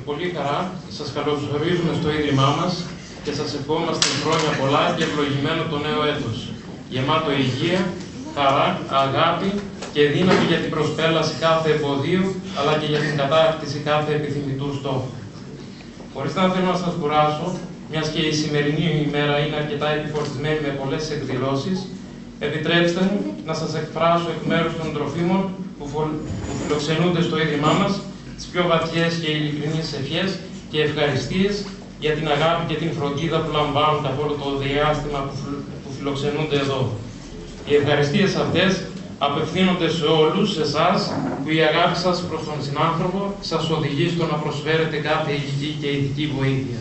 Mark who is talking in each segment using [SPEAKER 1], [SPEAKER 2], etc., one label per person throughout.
[SPEAKER 1] πολύ χαρά σας καλωσορίζουμε στο Ίδρυμά μας και σας ευχόμαστε χρόνια πολλά και ευλογημένο το νέο έτος. Γεμάτο υγεία, χαρά, αγάπη και δύναμη για την προσπέλαση κάθε εμποδίου, αλλά και για την κατάκτηση κάθε επιθυμητού στόχου. Χωρίς να θέλω να σας κουράσω, μιας και η σημερινή ημέρα είναι αρκετά επιφορτισμένη με πολλές εκδηλώσεις, επιτρέψτε μου να σας εκφράσω εκ μέρους των τροφίμων που φιλοξενούνται στο Ίδρυμά μας τις πιο βαθιές και ειλικρινείς ευχές και ευχαριστίες για την αγάπη και την φροντίδα που λαμβάνουν καθ' όλο το διάστημα που φιλοξενούνται εδώ. Οι ευχαριστίες αυτές απευθύνονται σε όλους εσάς που η αγάπη σας προς τον συνάνθρωπο σας οδηγεί στο να προσφέρετε κάθε υλική και ηθική βοήθεια.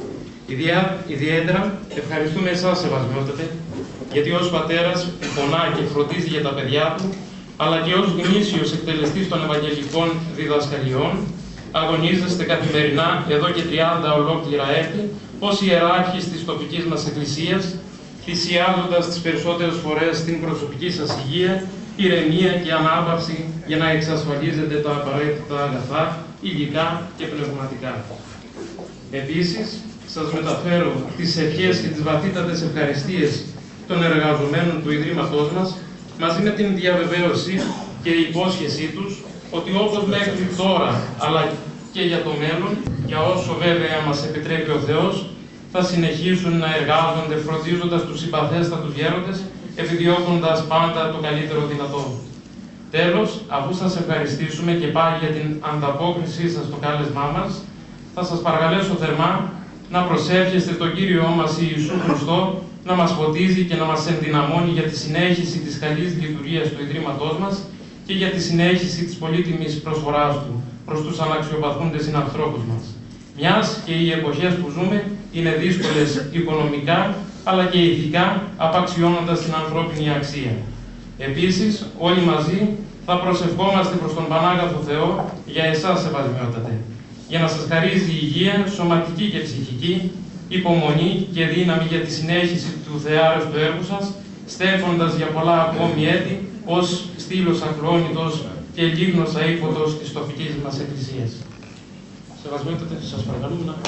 [SPEAKER 1] Ιδιαίτερα ευχαριστούμε εσάς, Σεβασμιότατε, γιατί ως πατέρας που πονά και φροντίζει για τα παιδιά του, αλλά και ως γνήσιος εκτελεστής των Ευαγγελικών διδασκαλιών, αγωνίζεστε καθημερινά εδώ και 30 ολόκληρα έτη ως ιεράρχης της τοπικής μας Εκκλησίας, θυσιάζοντας τις περισσότερες φορές την προσωπική σας υγεία, ηρεμία και ανάπαυση για να εξασφαλίζετε τα απαραίτητα αγαθά, υλικά και πνευματικά. Επίσης, σας μεταφέρω τις ευχές και τις βαθύτατες ευχαριστίες των εργαζομένων του Ιδρύματός μας, μαζί με την διαβεβαίωση και η υπόσχεσή τους ότι όπως μέχρι τώρα, αλλά και για το μέλλον, για όσο βέβαια μας επιτρέπει ο Θεός, θα συνεχίσουν να εργάζονται φροντίζοντας τους συμπαθέστατους γέροντες, επιδιώκοντας πάντα το καλύτερο δυνατό. Τέλος, αφού σας ευχαριστήσουμε και πάλι για την ανταπόκρισή σας στο κάλεσμά μας, θα σας παρακαλέσω θερμά να προσεύχεστε τον Κύριό μας Ιησού Χριστό να μας φωτίζει και να μας ενδυναμώνει για τη συνέχιση της καλής λειτουργίας του Ιδρύματός μας και για τη συνέχιση της πολύτιμης προσφοράς του προς τους αναξιοπαθούντες συνανθρώπους μας. Μιας και οι εποχές που ζούμε είναι δύσκολες οικονομικά, αλλά και ηθικά, απαξιώνοντας την ανθρώπινη αξία. Επίσης, όλοι μαζί θα προσευχόμαστε προς τον Πανάγαθο Θεό για εσάς, Σεβασμιότατε, για να σας χαρίζει υγεία, σωματική και ψυχική, υπομονή και δύναμη για τη συνέχιση του θεάρεστου έργου σας, στέφοντας για πολλά ακόμη έτη ως στήλος ακλόνητος και λίγνος αήποτος της τοπικής μας Εκκλησίας. Σεβασμιότατε, σας παρακαλούμε να...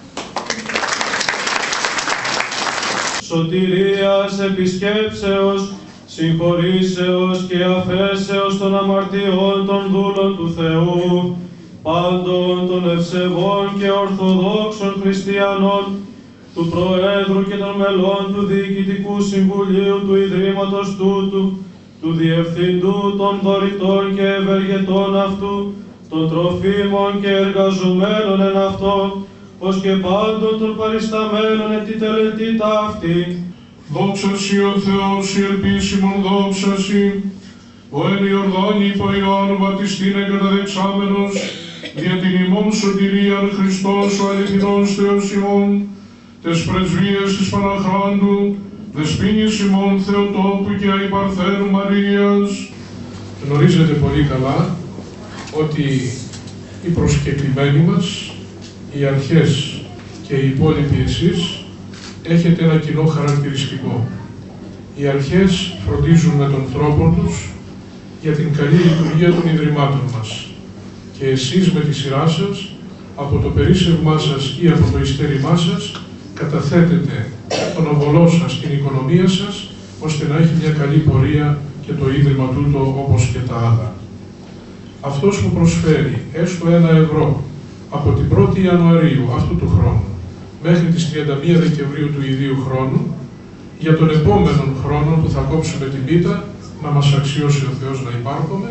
[SPEAKER 2] Σωτηρίας, επισκέψεως, συγχωρήσεως και αφέσεως των αμαρτιών των δούλων του Θεού, πάντων των ευσεβών και ορθοδόξων χριστιανών, του Προέδρου και των μελών του Διοικητικού Συμβουλίου του Ιδρύματος τούτου, του Διευθυντού των δωρητών και ευεργετών αυτού, των τροφίμων και εργαζομένων εν αυτό, ως και πάντων των παρισταμένων εν τη τελετή ταύτη.
[SPEAKER 3] Δόξα σοι ο Θεός, η ελπίσιμον δόξα σοι, ο εν Ιορδάνη υπό Ιωάννου βαπτιστήν εγκαταδεξάμενος, δια την ημών σωτηρίαν Χριστός ο αληθινός Θεός ημών, τες πρεσβείες της Παναχράντου, δεσποίνης ημών Θεοτόπου και αϊπαρθένου Μαρίας. Γνωρίζετε πολύ καλά ότι οι προσκεκλημένοι μας, οι αρχές και οι υπόλοιποι εσείς, έχετε ένα κοινό χαρακτηριστικό. Οι αρχές φροντίζουν με τον τρόπο τους για την καλή λειτουργία των Ιδρυμάτων μας. Και εσείς με τη σειρά σας, από το περίσσευμά σας ή από το ειστέρημά σας, καταθέτετε τον οβολό σας, την οικονομία σας, ώστε να έχει μια καλή πορεία και το Ίδρυμα τούτο όπως και τα άλλα. Αυτός που προσφέρει έστω 1 ευρώ από την 1η Ιανουαρίου αυτού του χρόνου μέχρι τις 31 Δεκεμβρίου του ιδίου χρόνου, για τον επόμενο χρόνο που θα κόψουμε την πίτα, να μας αξιώσει ο Θεός να υπάρχουμε,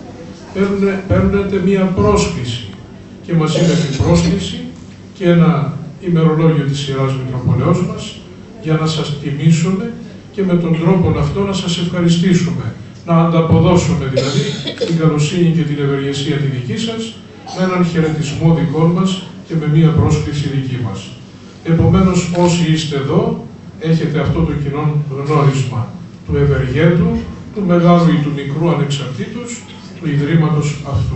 [SPEAKER 3] παίρνετε μία πρόσκληση και μαζί με την πρόσκληση και ένα ημερολόγιο της Ιεράς Μητροπολεώς μας για να σας τιμήσουμε και με τον τρόπο αυτό να σας ευχαριστήσουμε, να ανταποδώσουμε δηλαδή την καλοσύνη και την ευεργεσία τη δική σας με έναν χαιρετισμό δικό μας και με μία πρόσκληση δική μας. Επομένως, όσοι είστε εδώ, έχετε αυτό το κοινό γνώρισμα του ευεργέτου, του μεγάλου ή του μικρού ανεξαρτήτως, του Ιδρύματος αυτού.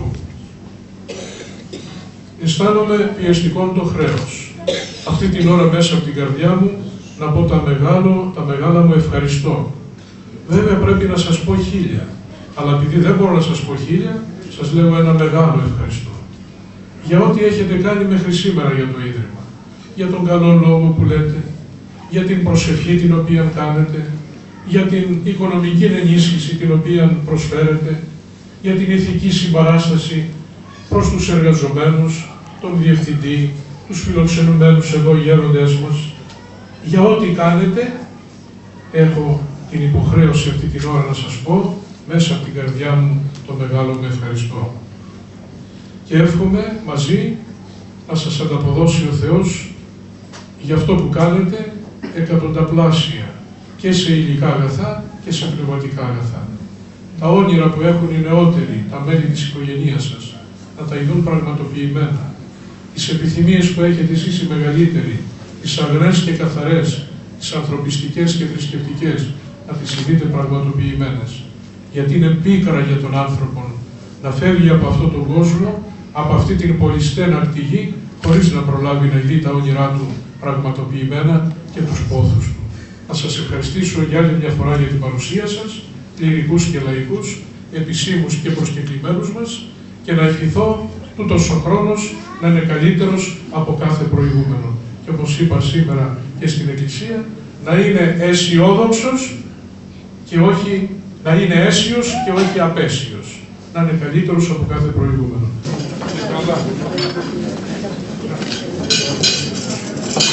[SPEAKER 3] Αισθάνομαι πιεστικόν το χρέος. Αυτή την ώρα μέσα από την καρδιά μου να πω τα μεγάλα μου ευχαριστώ. Βέβαια πρέπει να σας πω 1000, αλλά επειδή δεν μπορώ να σας πω 1000, σας λέω ένα μεγάλο ευχαριστώ. για ό,τι έχετε κάνει μέχρι σήμερα για το Ίδρυμα, για τον καλό λόγο που λέτε, για την προσευχή την οποία κάνετε, για την οικονομική ενίσχυση την οποία προσφέρετε, για την ηθική συμπαράσταση προς τους εργαζομένους, τον διευθυντή, τους φιλοξενουμένους εδώ γέροντές μας. Για ό,τι κάνετε, έχω την υποχρέωση αυτή την ώρα να σας πω, μέσα από την καρδιά μου, το μεγάλο μου ευχαριστώ. Και εύχομαι μαζί να σας ανταποδώσει ο Θεός για αυτό που κάνετε εκατονταπλάσια και σε υλικά αγαθά και σε πνευματικά αγαθά. Τα όνειρα που έχουν οι νεότεροι, τα μέλη της οικογένειας σας, να τα ειδούν πραγματοποιημένα. Τις επιθυμίες που έχετε εσείς οι μεγαλύτεροι, τις αγνές και καθαρές, τις ανθρωπιστικές και θρησκευτικές, να τις ειδείτε πραγματοποιημένες. Γιατί είναι πίκρα για τον άνθρωπο να φεύγει από αυτόν τον κόσμο, από αυτή την πολυστέναρτη γη, χωρίς να προλάβει να δει τα όνειρά του πραγματοποιημένα και τους πόθους του. Να σας ευχαριστήσω για άλλη μια φορά για την παρουσία σας, κληρικούς και λαϊκούς, επισήμους και προσκεκλημένους μας, και να ευχηθώ τούτος ο χρόνος να είναι καλύτερος από κάθε προηγούμενο. Και όπως είπα σήμερα και στην Εκκλησία, να είναι αισιόδοξος και όχι, να είναι αίσιος και όχι απέσιος. Να είναι καλύτερος από κάθε προηγούμενο.